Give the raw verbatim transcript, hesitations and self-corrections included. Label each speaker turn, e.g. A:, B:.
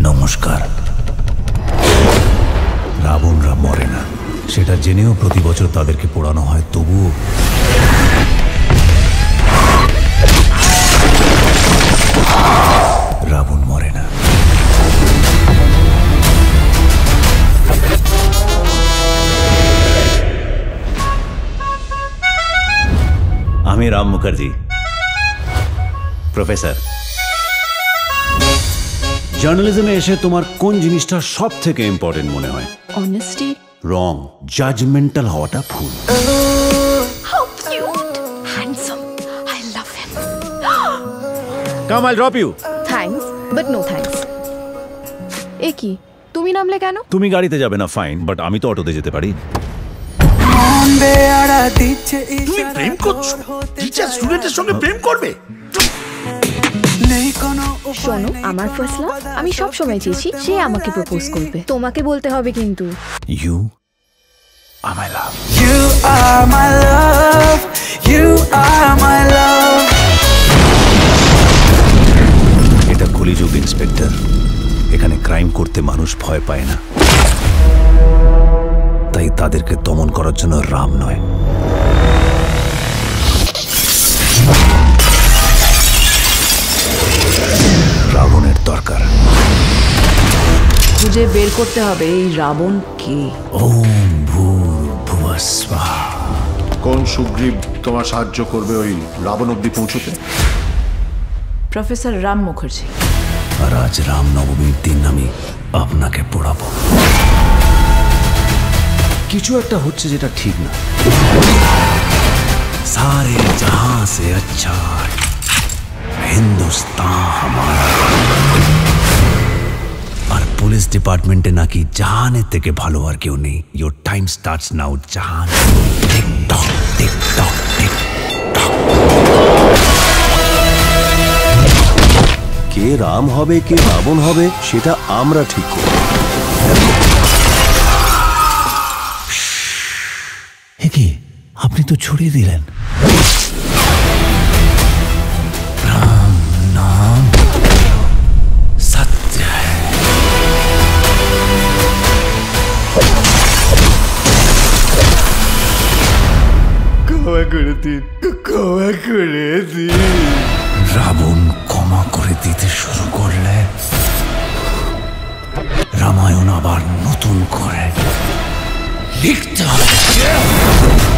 A: নমস্কার। রাবণরা মরে না, সেটা জেনেও প্রতি বছর তাদেরকে পোড়ানো হয়, তবুও রাবণ মরে না। আমি রাম মুখার্জি, প্রফেসর। জার্নালিজমে এসে তোমার কোন জিনিসটা সব থেকে ইম্পর্টেন্ট মনে হয়?
B: অনেস্টি।
A: রং। জাজমেন্টাল হওয়াটা ভুল।
B: How cute, handsome, I love him.
A: Come, I'll drop you.
B: Thanks, but no thanks. এ কি, তুমি নামলে কেন?
A: তুমি গাড়িতে যাবে না, ফাইন, বাট আমি তো অটোতে যেতে পারি।
C: তুমি প্রেম করছো? টিচার স্টুডেন্টের সঙ্গে প্রেম করবে?
B: শোনো, আমার ফার্স্ট লাভ, আমি সব সময় চেয়েছি সে আমাকে প্রপোজ করবে। তোমাকে বলতে হবে কিন্তু।
A: You are my love.
D: You are my love. You are my love.
A: এটা কলিযুগ ইন্সপেক্টর। এখানে ক্রাইম করতে মানুষ ভয় পায় না, তাই তাদেরকে দমন করার জন্য রাম নয়, রাবণের দরকার।
E: খুঁজে বের করতে হবে এই রাবণ কে।
A: ওম ভূর্ভুবঃ স্বাহা।
C: কোন সুগ্রীব তোমার সাহায্য করবে ওই রাবণ অব্দি পৌঁছতে?
E: প্রফেসর রাম মুখার্জি।
A: আর আজ রাম নবমীর দিন আমি আপনাকে পড়াবো। কিছু একটা হচ্ছে যেটা ঠিক না। সারে জাহাঁ সে আচ্ছা হিন্দুস্তান হামারা। আর পুলিশ ডিপার্টমেন্টে নাকি জাহানের থেকে ভালো আর কেউ নেই। Your time starts now Jahan. Tick tock tick tock tick tock. কে রাম হবে কে রাবণ হবে সেটা আমরা ঠিক করব। কি আপনি তো ছড়িয়ে দিলেন। রাম নাম সত্য হ্যায়।
C: ক্ষমা করে দিন, ক্ষমা করে দিন।
A: রাবণ ক্ষমা করে দিতে শুরু করলে রামায়ণ আবার নতুন করে লিখতে হবে।